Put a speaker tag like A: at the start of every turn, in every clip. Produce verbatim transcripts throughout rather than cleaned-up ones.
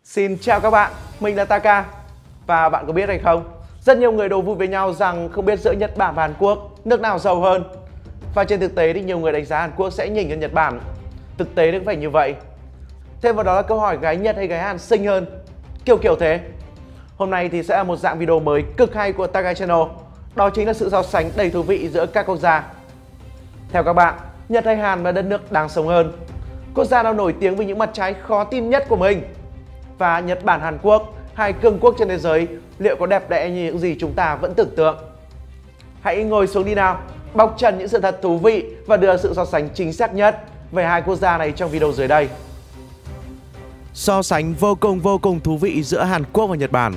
A: Xin chào các bạn, mình là Taka. Và bạn có biết hay không, rất nhiều người đố vui với nhau rằng không biết giữa Nhật Bản và Hàn Quốc nước nào giàu hơn. Và trên thực tế thì nhiều người đánh giá Hàn Quốc sẽ nhỉnh hơn Nhật Bản. Thực tế cũng phải như vậy. Thêm vào đó là câu hỏi gái Nhật hay gái Hàn xinh hơn, kiểu kiểu thế. Hôm nay thì sẽ là một dạng video mới cực hay của Taka Channel. Đó chính là sự so sánh đầy thú vị giữa các quốc gia. Theo các bạn, Nhật hay Hàn và đất nước đáng sống hơn? Quốc gia nào nổi tiếng vì những mặt trái khó tin nhất của mình? Và Nhật Bản, Hàn Quốc, hai cường quốc trên thế giới liệu có đẹp đẽ như những gì chúng ta vẫn tưởng tượng? Hãy ngồi xuống đi nào, bóc trần những sự thật thú vị và đưa sự so sánh chính xác nhất về hai quốc gia này trong video dưới đây. So sánh vô cùng vô cùng thú vị giữa Hàn Quốc và Nhật Bản.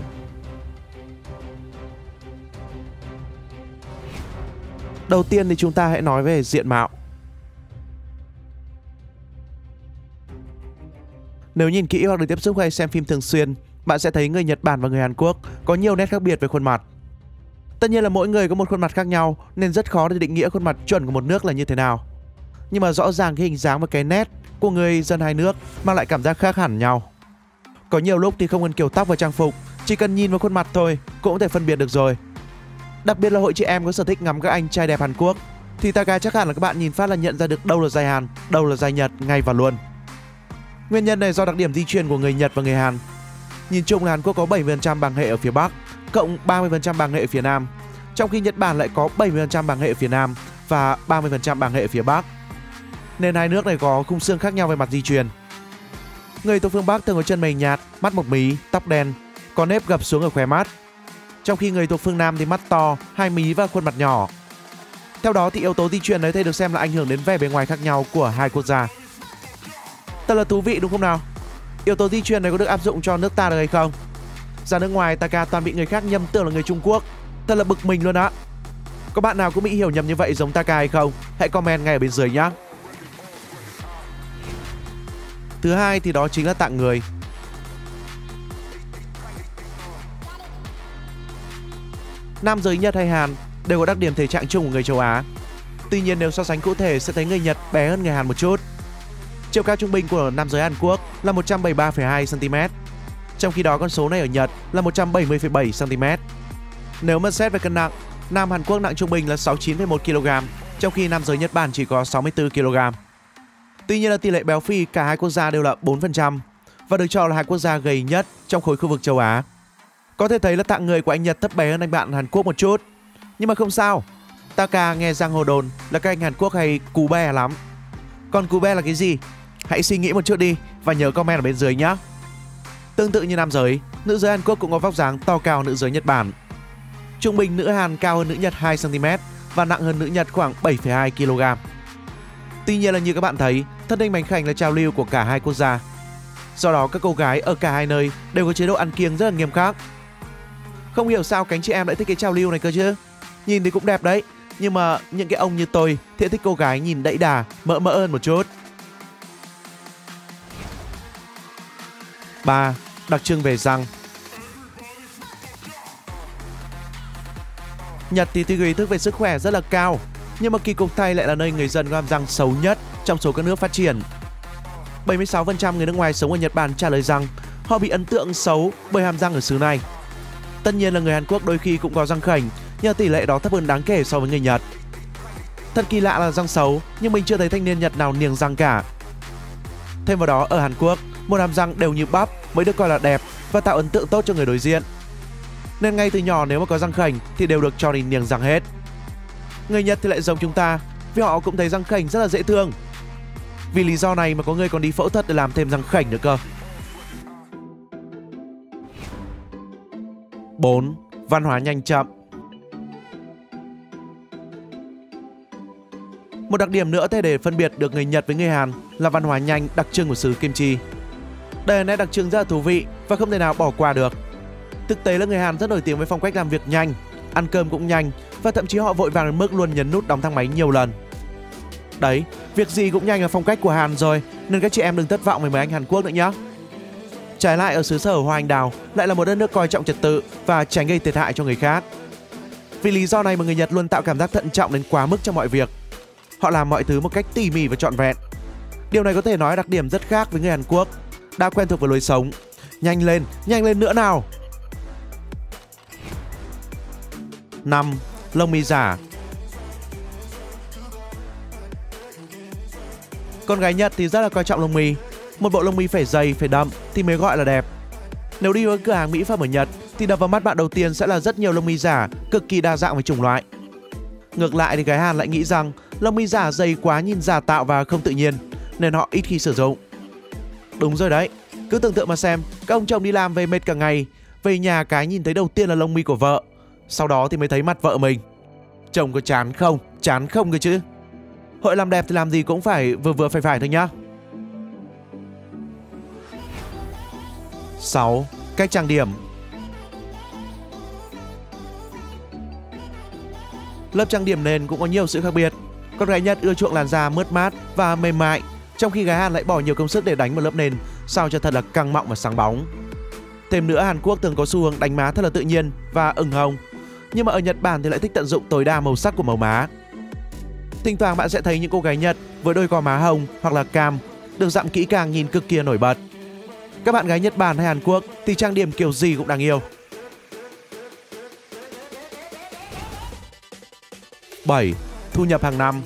A: Đầu tiên thì chúng ta hãy nói về diện mạo. Nếu nhìn kỹ hoặc được tiếp xúc hay xem phim thường xuyên, bạn sẽ thấy người Nhật Bản và người Hàn Quốc có nhiều nét khác biệt về khuôn mặt. Tất nhiên là mỗi người có một khuôn mặt khác nhau nên rất khó để định nghĩa khuôn mặt chuẩn của một nước là như thế nào. Nhưng mà rõ ràng cái hình dáng và cái nét của người dân hai nước mang lại cảm giác khác hẳn nhau. Có nhiều lúc thì không cần kiểu tóc và trang phục, chỉ cần nhìn vào khuôn mặt thôi cũng có thể phân biệt được rồi. Đặc biệt là hội chị em có sở thích ngắm các anh trai đẹp Hàn Quốc thì Taka chắc hẳn là các bạn nhìn phát là nhận ra được đâu là giai Hàn, đâu là giai Nhật ngay và luôn. Nguyên nhân này do đặc điểm di truyền của người Nhật và người Hàn. Nhìn chung là Hàn Quốc có bảy mươi phần trăm bàng hệ ở phía Bắc, cộng ba mươi phần trăm bàng hệ ở phía Nam, trong khi Nhật Bản lại có bảy mươi phần trăm bàng hệ ở phía Nam và ba mươi phần trăm bàng hệ ở phía Bắc. Nên hai nước này có khung xương khác nhau về mặt di truyền. Người thuộc phương Bắc thường có chân mày nhạt, mắt mộc mí, tóc đen, có nếp gập xuống ở khóe mắt. Trong khi người thuộc phương Nam thì mắt to, hai mí và khuôn mặt nhỏ. Theo đó thì yếu tố di truyền ấy thể được xem là ảnh hưởng đến vẻ bề ngoài khác nhau của hai quốc gia. Thật là thú vị đúng không nào? Yếu tố di truyền này có được áp dụng cho nước ta được hay không? Ra nước ngoài Taka toàn bị người khác nhầm tưởng là người Trung Quốc. Thật là bực mình luôn á. Có bạn nào cũng bị hiểu nhầm như vậy giống Taka hay không? Hãy comment ngay ở bên dưới nhé. Thứ hai thì đó chính là tạng người. Nam giới Nhật hay Hàn đều có đặc điểm thể trạng chung của người châu Á. Tuy nhiên nếu so sánh cụ thể sẽ thấy người Nhật bé hơn người Hàn một chút. Chiều cao trung bình của nam giới Hàn Quốc là một trăm bảy mươi ba phẩy hai xăng ti mét. Trong khi đó con số này ở Nhật là một trăm bảy mươi phẩy bảy xăng ti mét. Nếu mà xét về cân nặng, nam Hàn Quốc nặng trung bình là sáu mươi chín phẩy một ki lô gam, trong khi nam giới Nhật Bản chỉ có sáu mươi tư ki lô gam. Tuy nhiên là tỷ lệ béo phì cả hai quốc gia đều là bốn phần trăm và được cho là hai quốc gia gầy nhất trong khối khu vực châu Á. Có thể thấy là tạng người của anh Nhật thấp bé hơn anh bạn Hàn Quốc một chút. Nhưng mà không sao. Taka nghe giang hồ đồn là các anh Hàn Quốc hay cú be lắm. Còn cú be là cái gì? Hãy suy nghĩ một chút đi và nhớ comment ở bên dưới nhé. Tương tự như nam giới, nữ giới Hàn Quốc cũng có vóc dáng to cao nữ giới Nhật Bản. Trung bình nữ Hàn cao hơn nữ Nhật hai xăng ti mét và nặng hơn nữ Nhật khoảng bảy phẩy hai ki lô gam. Tuy nhiên là như các bạn thấy, thân hình mảnh khảnh là trào lưu của cả hai quốc gia. Do đó các cô gái ở cả hai nơi đều có chế độ ăn kiêng rất là nghiêm khắc. Không hiểu sao cánh chị em lại thích cái trào lưu này cơ chứ. Nhìn thì cũng đẹp đấy, nhưng mà những cái ông như tôi thì thích cô gái nhìn đẫy đà, mỡ mỡ hơn một chút. ba. Đặc trưng về răng. Nhật thì tuy ý thức về sức khỏe rất là cao, nhưng mà kỳ cục thay lại là nơi người dân có hàm răng xấu nhất trong số các nước phát triển. bảy mươi sáu phần trăm người nước ngoài sống ở Nhật Bản trả lời rằng họ bị ấn tượng xấu bởi hàm răng ở xứ này. Tất nhiên là người Hàn Quốc đôi khi cũng có răng khểnh, nhưng tỷ lệ đó thấp hơn đáng kể so với người Nhật. Thật kỳ lạ là răng xấu, nhưng mình chưa thấy thanh niên Nhật nào niềng răng cả. Thêm vào đó ở Hàn Quốc, một hàm răng đều như bắp mới được coi là đẹp và tạo ấn tượng tốt cho người đối diện. Nên ngay từ nhỏ nếu mà có răng khểnh thì đều được cho đi niềng răng hết. Người Nhật thì lại giống chúng ta, vì họ cũng thấy răng khểnh rất là dễ thương. Vì lý do này mà có người còn đi phẫu thuật để làm thêm răng khểnh nữa cơ. bốn. Văn hóa nhanh chậm. Một đặc điểm nữa thể để phân biệt được người Nhật với người Hàn là văn hóa nhanh đặc trưng của xứ Kim Chi. Đây là nét đặc trưng rất là thú vị và không thể nào bỏ qua được. Thực tế là người Hàn rất nổi tiếng với phong cách làm việc nhanh, ăn cơm cũng nhanh và thậm chí họ vội vàng đến mức luôn nhấn nút đóng thang máy nhiều lần. Đấy, việc gì cũng nhanh là phong cách của Hàn rồi, nên các chị em đừng thất vọng với mấy anh Hàn Quốc nữa nhé. Trái lại ở xứ sở hoa anh đào lại là một đất nước coi trọng trật tự và tránh gây thiệt hại cho người khác. Vì lý do này mà người Nhật luôn tạo cảm giác thận trọng đến quá mức trong mọi việc. Họ làm mọi thứ một cách tỉ mỉ và trọn vẹn. Điều này có thể nói là đặc điểm rất khác với người Hàn Quốc, đã quen thuộc với lối sống, Nhanh lên, nhanh lên nữa nào. năm. Lông mi giả. Con gái Nhật thì rất là coi trọng lông mi. Một bộ lông mi phải dày, phải đậm thì mới gọi là đẹp. Nếu đi vào cửa hàng mỹ phẩm ở Nhật thì đập vào mắt bạn đầu tiên sẽ là rất nhiều lông mi giả, cực kỳ đa dạng về chủng loại. Ngược lại thì gái Hàn lại nghĩ rằng lông mi giả dày quá nhìn giả tạo và không tự nhiên, nên họ ít khi sử dụng. Đúng rồi đấy, cứ tưởng tượng mà xem, các ông chồng đi làm về mệt cả ngày, về nhà cái nhìn thấy đầu tiên là lông mi của vợ, sau đó thì mới thấy mặt vợ mình. Chồng có chán không? Chán không cơ chứ. Hội làm đẹp thì làm gì cũng phải vừa vừa phải phải thôi nhá. sáu. Cách trang điểm. Lớp trang điểm nền cũng có nhiều sự khác biệt. Con gái Nhật ưa chuộng làn da mướt mát và mềm mại, trong khi gái Hàn lại bỏ nhiều công sức để đánh vào lớp nền sao cho thật là căng mọng và sáng bóng. Thêm nữa, Hàn Quốc thường có xu hướng đánh má thật là tự nhiên và ửng hồng, nhưng mà ở Nhật Bản thì lại thích tận dụng tối đa màu sắc của màu má. Thỉnh thoảng bạn sẽ thấy những cô gái Nhật với đôi gò má hồng hoặc là cam được dặm kỹ càng, nhìn cực kỳ nổi bật. Các bạn gái Nhật Bản hay Hàn Quốc thì trang điểm kiểu gì cũng đáng yêu. bảy. Thu nhập hàng năm.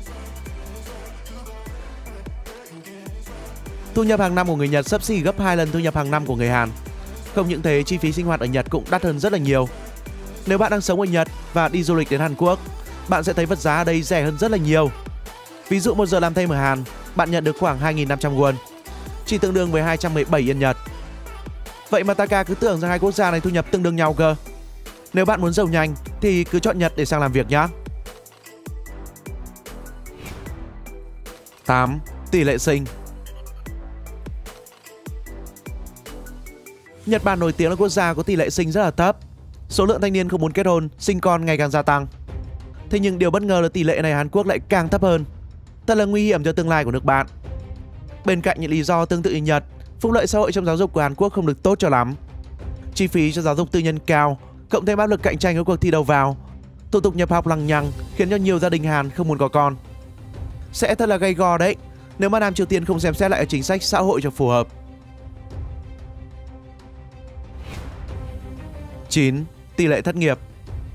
A: Thu nhập hàng năm của người Nhật xấp xỉ gấp hai lần thu nhập hàng năm của người Hàn. Không những thế, chi phí sinh hoạt ở Nhật cũng đắt hơn rất là nhiều. Nếu bạn đang sống ở Nhật và đi du lịch đến Hàn Quốc, bạn sẽ thấy vật giá ở đây rẻ hơn rất là nhiều. Ví dụ một giờ làm thêm ở Hàn, bạn nhận được khoảng hai nghìn năm trăm won, chỉ tương đương với hai trăm mười bảy yên Nhật. Vậy mà Taka cứ tưởng rằng hai quốc gia này thu nhập tương đương nhau cơ. Nếu bạn muốn giàu nhanh thì cứ chọn Nhật để sang làm việc nhá. tám. Tỷ lệ sinh. Nhật Bản nổi tiếng là quốc gia có tỷ lệ sinh rất là thấp. Số lượng thanh niên không muốn kết hôn, sinh con ngày càng gia tăng. Thế nhưng điều bất ngờ là tỷ lệ này Hàn Quốc lại càng thấp hơn. Thật là nguy hiểm cho tương lai của nước bạn. Bên cạnh những lý do tương tự như Nhật, phúc lợi xã hội trong giáo dục của Hàn Quốc không được tốt cho lắm. Chi phí cho giáo dục tư nhân cao, cộng thêm áp lực cạnh tranh với cuộc thi đầu vào, thủ tục nhập học lằng nhằng khiến cho nhiều gia đình Hàn không muốn có con. Sẽ thật là gay go đấy nếu mà Nam Triều Tiên không xem xét lại chính sách xã hội cho phù hợp. chín. Tỷ lệ thất nghiệp.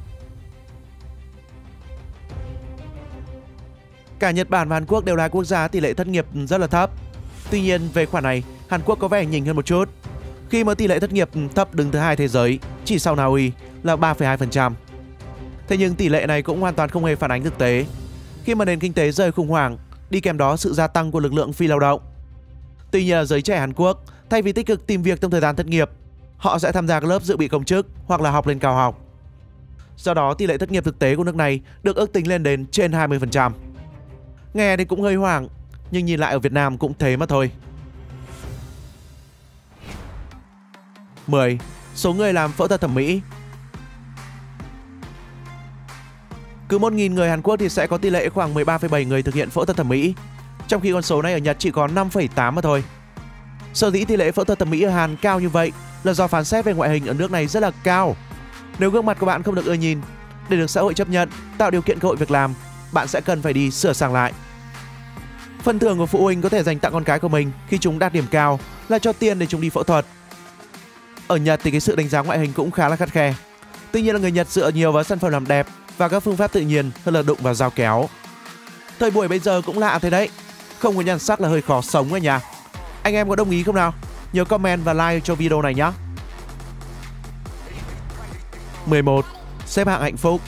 A: Cả Nhật Bản và Hàn Quốc đều là quốc gia tỷ lệ thất nghiệp rất là thấp. Tuy nhiên về khoản này, Hàn Quốc có vẻ nhỉnh hơn một chút, khi mà tỷ lệ thất nghiệp thấp đứng thứ hai thế giới, chỉ sau Na Uy là ba phẩy hai phần trăm. Thế nhưng tỷ lệ này cũng hoàn toàn không hề phản ánh thực tế, khi mà nền kinh tế rơi khủng hoảng, đi kèm đó sự gia tăng của lực lượng phi lao động. Tuy nhiên, giới trẻ Hàn Quốc thay vì tích cực tìm việc trong thời gian thất nghiệp, họ sẽ tham gia các lớp dự bị công chức hoặc là học lên cao học. Do đó, tỷ lệ thất nghiệp thực tế của nước này được ước tính lên đến trên hai mươi phần trăm. Nghe thì cũng hơi hoảng, nhưng nhìn lại ở Việt Nam cũng thế mà thôi. mười. Số người làm phẫu thuật thẩm mỹ. Cứ một nghìn người Hàn Quốc thì sẽ có tỷ lệ khoảng mười ba phẩy bảy người thực hiện phẫu thuật thẩm mỹ, trong khi con số này ở Nhật chỉ có năm phẩy tám mà thôi. Sở dĩ tỷ lệ phẫu thuật thẩm mỹ ở Hàn cao như vậy là do phán xét về ngoại hình ở nước này rất là cao. Nếu gương mặt của bạn không được ưa nhìn, để được xã hội chấp nhận, tạo điều kiện cơ hội việc làm, bạn sẽ cần phải đi sửa sang lại. Phần thưởng của phụ huynh có thể dành tặng con cái của mình khi chúng đạt điểm cao là cho tiền để chúng đi phẫu thuật. Ở Nhật thì cái sự đánh giá ngoại hình cũng khá là khắt khe. Tuy nhiên là người Nhật dựa nhiều vào sản phẩm làm đẹp và các phương pháp tự nhiên hơn là đụng vào dao kéo. Thời buổi bây giờ cũng lạ thế đấy, không có nhan sắc là hơi khó sống rồi nha. Anh em có đồng ý không nào? Nhớ comment và like cho video này nhé. mười một. Xếp hạng hạnh phúc.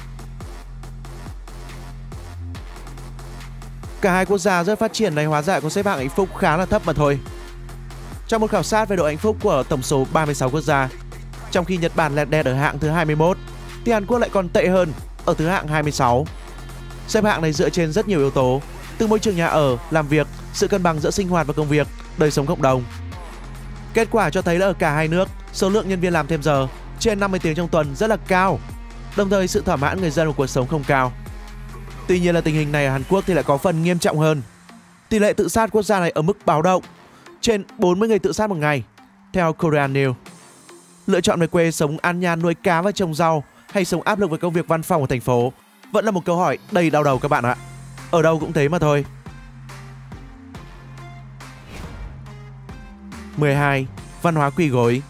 A: Cả hai quốc gia rất phát triển này hóa ra có xếp hạng hạnh phúc khá là thấp mà thôi. Trong một khảo sát về độ hạnh phúc của tổng số ba mươi sáu quốc gia, trong khi Nhật Bản lẹt đẹt ở hạng thứ hai mươi mốt, thì Hàn Quốc lại còn tệ hơn ở thứ hạng hai mươi sáu. Xếp hạng này dựa trên rất nhiều yếu tố, từ môi trường nhà ở, làm việc, sự cân bằng giữa sinh hoạt và công việc, đời sống cộng đồng. Kết quả cho thấy là ở cả hai nước, số lượng nhân viên làm thêm giờ trên năm mươi tiếng trong tuần rất là cao, đồng thời sự thỏa mãn người dân của cuộc sống không cao. Tuy nhiên là tình hình này ở Hàn Quốc thì lại có phần nghiêm trọng hơn. Tỷ lệ tự sát quốc gia này ở mức báo động, trên bốn mươi người tự sát một ngày, theo Korean News. Lựa chọn về quê sống an nhàn nuôi cá và trồng rau hay sống áp lực với công việc văn phòng ở thành phố vẫn là một câu hỏi đầy đau đầu các bạn ạ. Ở đâu cũng thế mà thôi. mười hai. Văn hóa quỳ gối.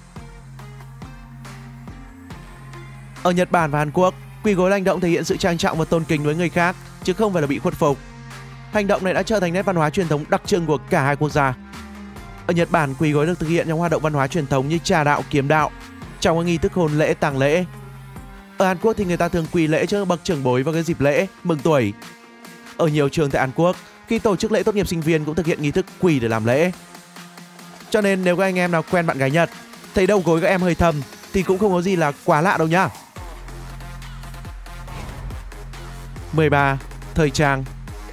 A: Ở Nhật Bản và Hàn Quốc, quỳ gối là hành động thể hiện sự trang trọng và tôn kính với người khác, chứ không phải là bị khuất phục. Hành động này đã trở thành nét văn hóa truyền thống đặc trưng của cả hai quốc gia. Ở Nhật Bản, quỳ gối được thực hiện trong hoạt động văn hóa truyền thống như trà đạo, kiếm đạo, trong các nghi thức hôn lễ, tang lễ. Ở Hàn Quốc thì người ta thường quỳ lễ cho bậc trưởng bối vào cái dịp lễ mừng tuổi. Ở nhiều trường tại Hàn Quốc, khi tổ chức lễ tốt nghiệp sinh viên cũng thực hiện nghi thức quỳ để làm lễ. Cho nên nếu các anh em nào quen bạn gái Nhật, thấy đầu gối các em hơi thâm thì cũng không có gì là quá lạ đâu nhá. mười ba. Thời trang.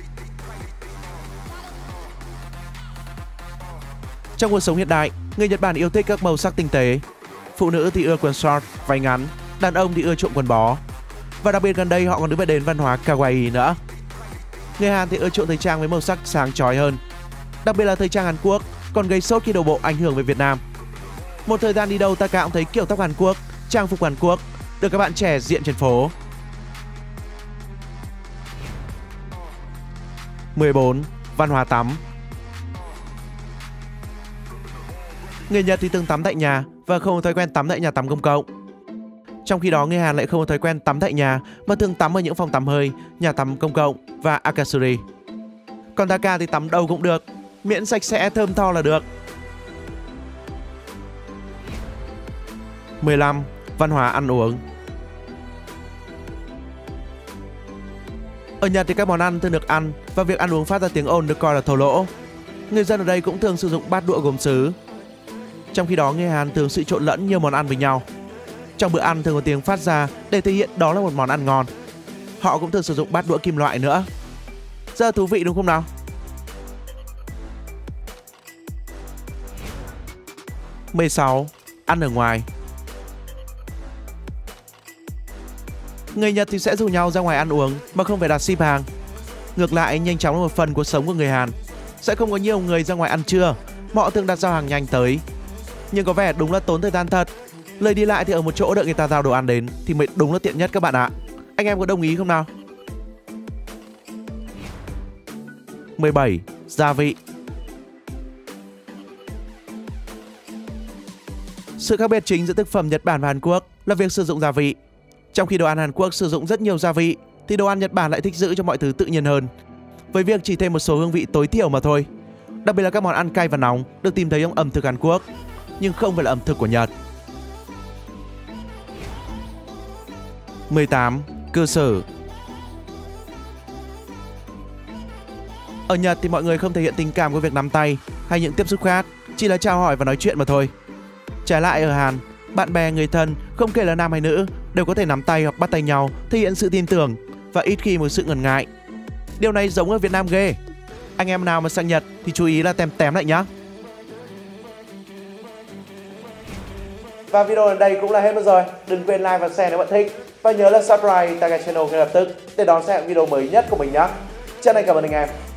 A: Trong cuộc sống hiện đại, người Nhật Bản yêu thích các màu sắc tinh tế. Phụ nữ thì ưa quần short, váy ngắn, đàn ông thì ưa chuộng quần bó. Và đặc biệt gần đây họ còn đưa đến văn hóa kawaii nữa. Người Hàn thì ưa chuộng thời trang với màu sắc sáng chói hơn. Đặc biệt là thời trang Hàn Quốc còn gây sốt khi đổ bộ ảnh hưởng về Việt Nam. Một thời gian đi đâu ta cũng thấy kiểu tóc Hàn Quốc, trang phục Hàn Quốc được các bạn trẻ diện trên phố. mười bốn. Văn hóa tắm. Người Nhật thì thường tắm tại nhà và không có thói quen tắm tại nhà tắm công cộng. Trong khi đó người Hàn lại không có thói quen tắm tại nhà mà thường tắm ở những phòng tắm hơi, nhà tắm công cộng và akasuri. Còn Taka thì tắm đâu cũng được, miễn sạch sẽ thơm tho là được. mười lăm. Văn hóa ăn uống. Ở Nhật thì các món ăn thường được ăn và việc ăn uống phát ra tiếng ồn được coi là thô lỗ. Người dân ở đây cũng thường sử dụng bát đũa gốm sứ. Trong khi đó người Hàn thường sự trộn lẫn nhiều món ăn với nhau. Trong bữa ăn thường có tiếng phát ra để thể hiện đó là một món ăn ngon. Họ cũng thường sử dụng bát đũa kim loại nữa. Rất là thú vị đúng không nào? mười sáu. Ăn ở ngoài. Người Nhật thì sẽ rủ nhau ra ngoài ăn uống mà không phải đặt ship hàng. Ngược lại, nhanh chóng là một phần cuộc sống của người Hàn. Sẽ không có nhiều người ra ngoài ăn trưa, họ thường đặt giao hàng nhanh tới. Nhưng có vẻ đúng là tốn thời gian thật. Lời đi lại thì ở một chỗ đợi người ta giao đồ ăn đến thì mới đúng là tiện nhất các bạn ạ. Anh em có đồng ý không nào? mười bảy. Gia vị. Sự khác biệt chính giữa thực phẩm Nhật Bản và Hàn Quốc là việc sử dụng gia vị. Trong khi đồ ăn Hàn Quốc sử dụng rất nhiều gia vị thì đồ ăn Nhật Bản lại thích giữ cho mọi thứ tự nhiên hơn, với việc chỉ thêm một số hương vị tối thiểu mà thôi. Đặc biệt là các món ăn cay và nóng được tìm thấy trong ẩm thực Hàn Quốc, nhưng không phải là ẩm thực của Nhật. mười tám. Cư xử. Ở Nhật thì mọi người không thể hiện tình cảm của việc nắm tay hay những tiếp xúc khác, chỉ là chào hỏi và nói chuyện mà thôi. Trái lại ở Hàn, bạn bè, người thân, không kể là nam hay nữ, đều có thể nắm tay hoặc bắt tay nhau, thể hiện sự tin tưởng và ít khi một sự ngần ngại. Điều này giống ở Việt Nam ghê. Anh em nào mà sang Nhật thì chú ý là tem tém lại nhá. Và video ở đây cũng là hết mất rồi. Đừng quên like và share nếu bạn thích. Và nhớ là subscribe Taka Channel ngay lập tức để đón xem video mới nhất của mình nhé. Chân thành cảm ơn anh em.